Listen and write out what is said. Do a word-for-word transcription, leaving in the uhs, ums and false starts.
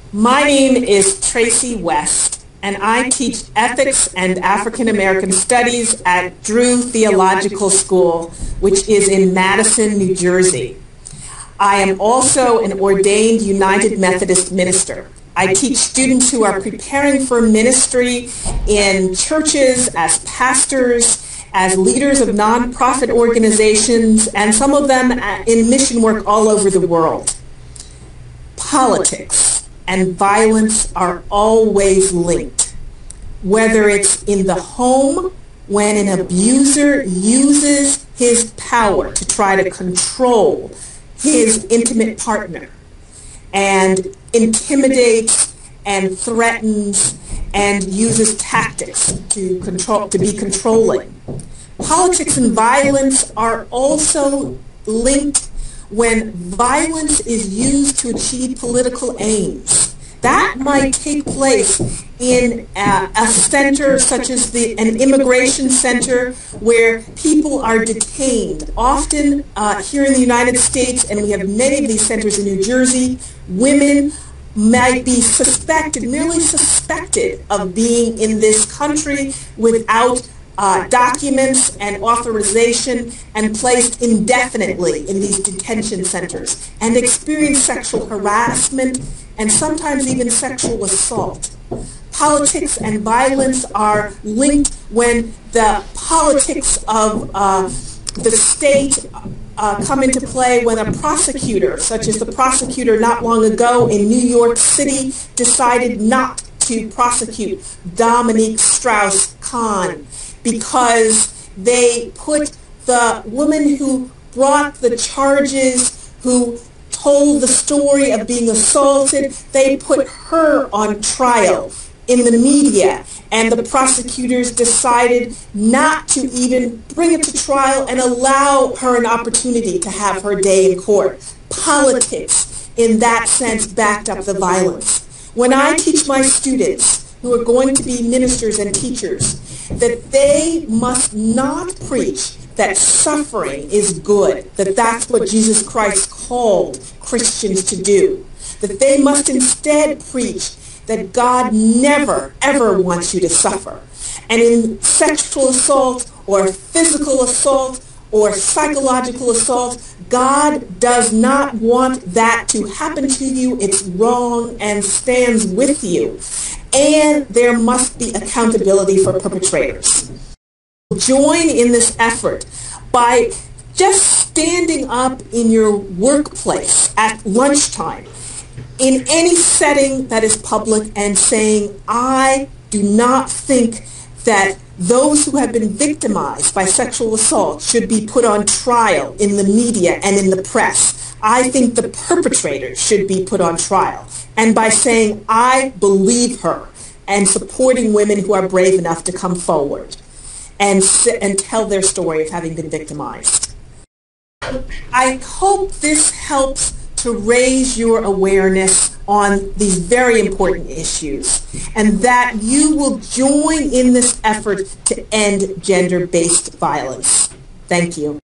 My name is Tracy West, and I teach ethics and African American studies at Drew Theological School, which is in Madison, New Jersey. I am also an ordained United Methodist minister. I teach students who are preparing for ministry in churches, as pastors, as leaders of nonprofit organizations, and some of them in mission work all over the world. Politics and violence are always linked, whether it's in the home, when an abuser uses his power to try to control his intimate partner and intimidates and threatens and uses tactics to control, to be controlling. Politics and violence are also linked when violence is used to achieve political aims. That might take place in a, a center such as the, an immigration center where people are detained. Often uh, here in the United States, and we have many of these centers in New Jersey, women might be suspected, merely suspected of being in this country without Uh, documents and authorization and placed indefinitely in these detention centers and experience sexual harassment and sometimes even sexual assault. Politics and violence are linked when the politics of uh, the state uh, come into play, when a prosecutor, such as the prosecutor not long ago in New York City, decided not to prosecute Dominique Strauss-Kahn because they put the woman who brought the charges, who told the story of being assaulted, they put her on trial in the media, and the prosecutors decided not to even bring it to trial and allow her an opportunity to have her day in court. Politics, in that sense, backed up the violence. When I teach my students, who are going to be ministers and teachers, that they must not preach that suffering is good, that that's what Jesus Christ called Christians to do, that they must instead preach that God never, ever wants you to suffer. And in sexual assault or physical assault or psychological assault, God does not want that to happen to you. It's wrong and stands with you. And there must be accountability for perpetrators. Join in this effort by just standing up in your workplace at lunchtime, in any setting that is public, and saying, I do not think that those who have been victimized by sexual assault should be put on trial in the media and in the press. I think the perpetrators should be put on trial. And by saying, I believe her, and supporting women who are brave enough to come forward and, and tell their story of having been victimized. I hope this helps to raise your awareness on these very important issues, and that you will join in this effort to end gender-based violence. Thank you.